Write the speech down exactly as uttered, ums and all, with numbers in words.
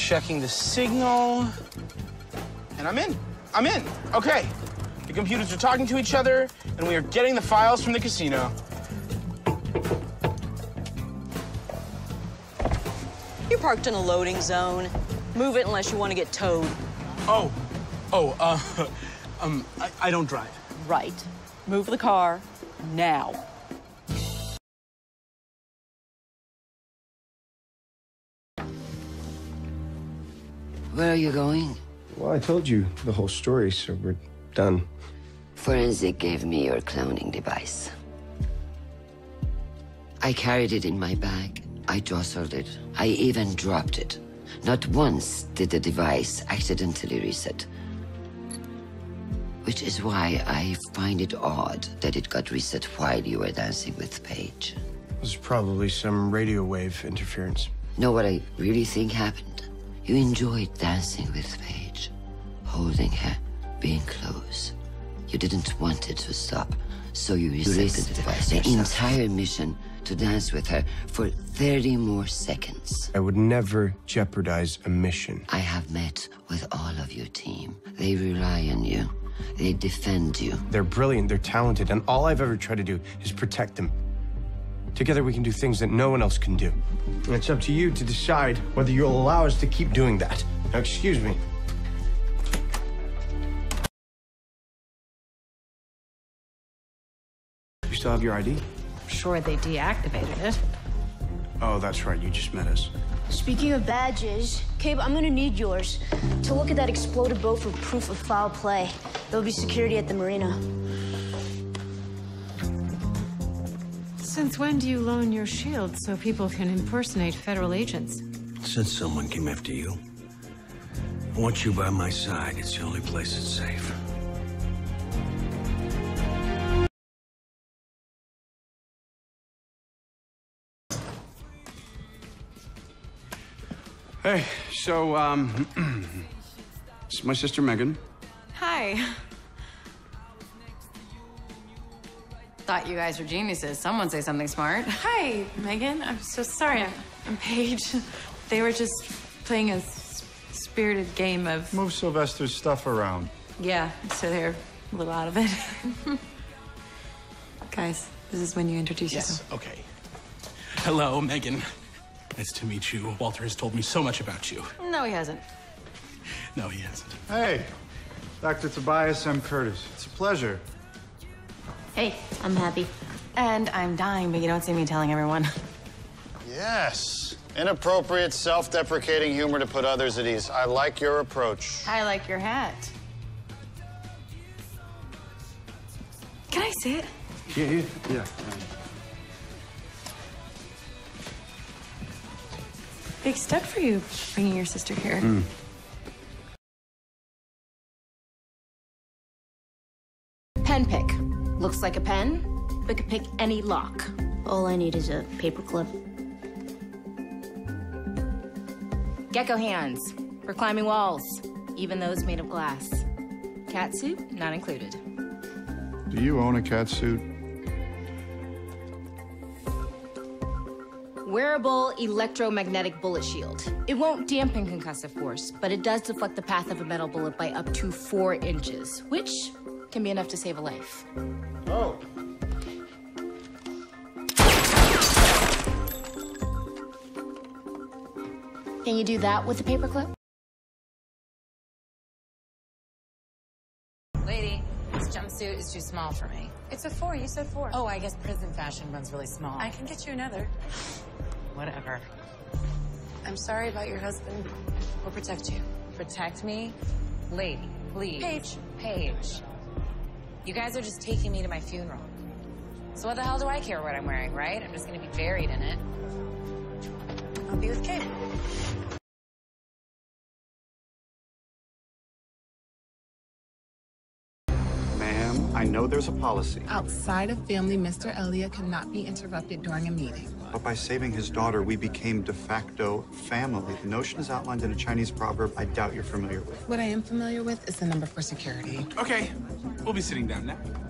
checking the signal. And I'm in. I'm in. Okay. The computers are talking to each other, and we are getting the files from the casino. You're parked in a loading zone. Move it unless you want to get towed. Oh. Oh, uh, um, I, I don't drive. Right. Move the car now. Where are you going? Well, I told you the whole story, so we're done. Forensic gave me your cloning device. I carried it in my bag. I jostled it. I even dropped it. Not once did the device accidentally reset. Which is why I find it odd that it got reset while you were dancing with Paige. It was probably some radio wave interference. Know what I really think happened? You enjoyed dancing with Paige, holding her, being close. You didn't want it to stop, so you reset the device. The entire mission to dance with her for thirty more seconds. I would never jeopardize a mission. I have met with all of your team. They rely on you. They defend you. They're brilliant, they're talented, and all I've ever tried to do is protect them. Together we can do things that no one else can do. And it's up to you to decide whether you'll allow us to keep doing that. Now, excuse me. You still have your I D? I'm sure they deactivated it. Oh, that's right, you just met us. Speaking of badges, Cabe, I'm gonna need yours to look at that exploded boat for proof of foul play. There'll be security at the marina. Since when do you loan your shield so people can impersonate federal agents? Since someone came after you. I want you by my side. It's the only place that's safe. Hey, so, um, this is my sister Megan. Hi. Thought you guys were geniuses. Someone say something smart. Hi, Megan. I'm so sorry. I'm, I'm Paige. They were just playing a s spirited game of... Move Sylvester's stuff around. Yeah, so they're a little out of it. Guys, this is when you introduce Yes, yourself. okay. Hello, Megan. Nice to meet you. Walter has told me so much about you. No, he hasn't. No, he hasn't. Hey, Doctor Tobias, I'm Curtis. It's a pleasure. Hey, I'm happy. And I'm dying, but you don't see me telling everyone. Yes. Inappropriate, self-deprecating humor to put others at ease. I like your approach. I like your hat. Can I see it? Yeah, yeah, yeah. Big step for you, bringing your sister here. Mm. Pen pick. Looks like a pen, but could pick any lock. All I need is a paperclip. Gecko hands for climbing walls, even those made of glass. Cat suit, not included. Do you own a cat suit? Wearable electromagnetic bullet shield. It won't dampen concussive force, but it does deflect the path of a metal bullet by up to four inches, which can be enough to save a life. Oh. Can you do that with a paperclip? Lady, this jumpsuit is too small for me. It's a four. You said four. Oh, I guess prison fashion runs really small. I can get you another. Whatever. I'm sorry about your husband. We'll protect you. Protect me? Lady, please. Paige. Paige. You guys are just taking me to my funeral. So what the hell do I care what I'm wearing, right? I'm just gonna be buried in it. I'll be with Cabe. Ma'am, I know there's a policy. Outside of family, Mister Elliott cannot be interrupted during a meeting. But by saving his daughter, we became de facto family. The notion is outlined in a Chinese proverb I doubt you're familiar with. What I am familiar with is the number for security. Okay, we'll be sitting down now.